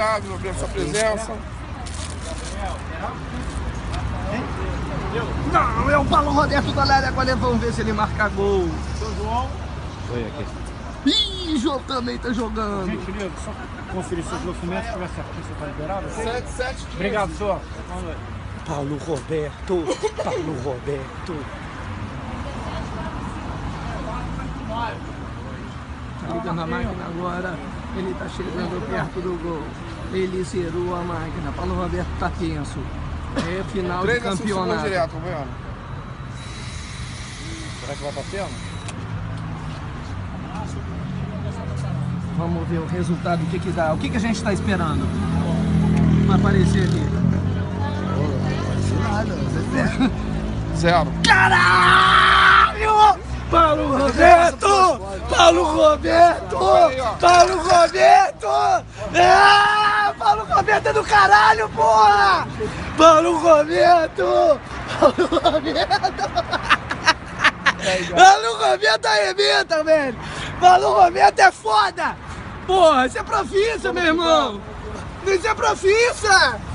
obrigado pela sua presença. Não, é o Paulo Roberto da área. Agora vamos ver se ele marca gol. São João. Foi aqui. Ih, João também tá jogando. Gentileza, só conferir seus documentos, se tivesse aqui, você tá liberado? 77. Obrigado, senhor. Paulo Roberto. Paulo Roberto. Tá ligando a máquina agora. Ele tá chegando perto do gol. Ele zerou a máquina. Paulo Roberto tá tenso. É final de campeonato. Direto, vendo? Será que vai batendo? Vamos ver o resultado, o que que dá. O que que a gente tá esperando? Vai aparecer aqui. Nada. Zero. Caralho! Paulo Roberto! Paulo Roberto! Paulo Roberto! Ah, Paulo Roberto é do caralho, porra! Paulo Roberto! Paulo Roberto! Paulo Roberto arrebenta, velho! Paulo Roberto é foda! Porra, isso é profissa, meu irmão! Isso é profissa!